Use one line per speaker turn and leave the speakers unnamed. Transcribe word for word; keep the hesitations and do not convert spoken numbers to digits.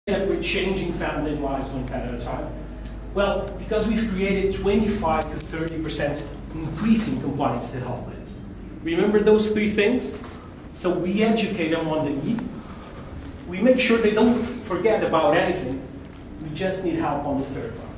that we're changing families' lives one pet at a time? Well, because we've created twenty-five to thirty percent increase in compliance to health plans. Remember those three things? So we educate them on the need. We make sure they don't forget about anything. We just need help on the third one.